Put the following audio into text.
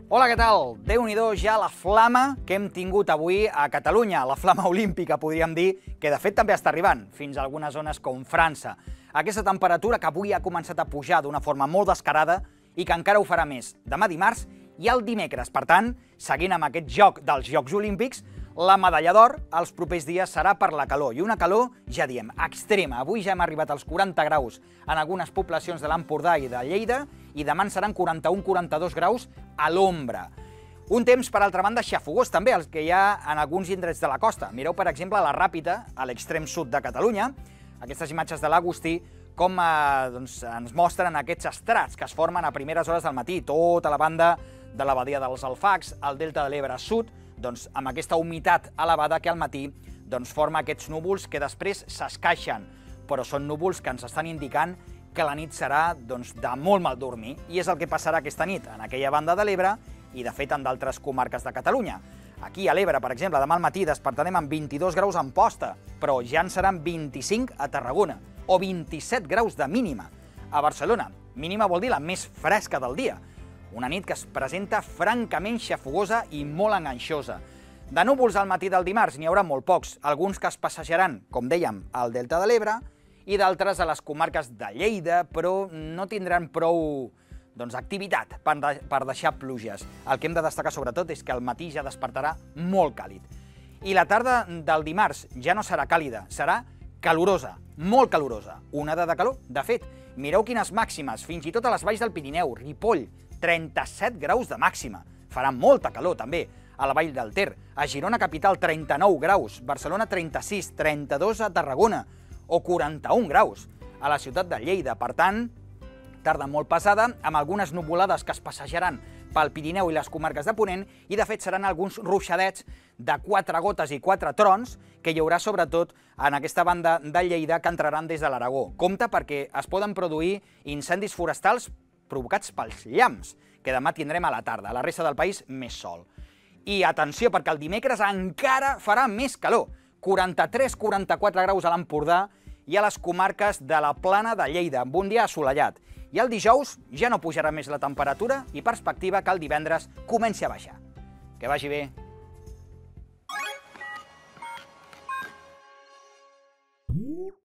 Hola, què tal? Déu-n'hi-do ja la flama que hem tingut avui a Catalunya, la flama olímpica, podríem dir, que de fet també està arribant fins a algunes zones com França. Aquesta temperatura que avui ha començat a pujar d'una forma molt descarada i que encara ho farà més demà dimarts i el dimecres. Per tant, seguint amb aquest joc dels Jocs Olímpics, la medalla d'or els propers dies serà per la calor, i una calor, ja diem, extrema. Avui ja hem arribat als 40 graus en algunes poblacions de l'Empordà i de Lleida, i demà en seran 41-42 graus a l'ombra. Un temps, per altra banda, xafogós també, els que hi ha en alguns indrets de la costa. Mireu, per exemple, la Ràpita, a l'extrem sud de Catalunya, aquestes imatges de l'Agustí, com ens mostren aquests estrats que es formen a primeres hores del matí, tota la banda de la badia dels Alfacs, el delta de l'Ebre sud, amb aquesta humitat elevada que al matí forma aquests núvols que després s'escaixen, però són núvols que ens estan indicant que la nit serà de molt mal dormir, i és el que passarà aquesta nit en aquella banda de l'Ebre i, de fet, en d'altres comarques de Catalunya. Aquí a l'Ebre, per exemple, demà al matí despertarem amb 22 graus a Amposta, però ja en seran 25 a Tarragona, o 27 graus de mínima. A Barcelona, mínima vol dir la més fresca del dia. Una nit que es presenta francament xafogosa i molt enganxosa. De núvols al matí del dimarts n'hi haurà molt pocs, alguns que es passejaran, com dèiem, al delta de l'Ebre, i d'altres a les comarques de Lleida, però no tindran prou activitat per deixar pluges. El que hem de destacar sobretot és que al matí ja despertarà molt càlid. I la tarda del dimarts ja no serà càlida, serà calorosa, molt calorosa. Onada de calor, de fet. Mireu quines màximes, fins i tot a les valls del Pirineu, Ripoll, 37 graus de màxima. Farà molta calor, també, a la vall del Ter. A Girona capital, 39 graus. Barcelona, 36, 32 a Tarragona, o 41 graus a la ciutat de Lleida. Per tant, tarda molt pesada, amb algunes nuvolades que es passejaran pel Pirineu i les comarques de Ponent, i de fet seran alguns ruixadets de 4 gotes i 4 trons que hi haurà sobretot en aquesta banda de Lleida que entraran des de l'Aragó. Compte perquè es poden produir incendis forestals provocats pels llamps, que demà tindrem a la tarda. A la resta del país, més sol. I atenció, perquè el dimecres encara farà més calor. 43-44 graus a l'Empordà i a les comarques de la Plana de Lleida, amb un dia assolellat. I el dijous ja no pujarà més la temperatura i perspectiva que el divendres comenci a baixar. Que vagi bé.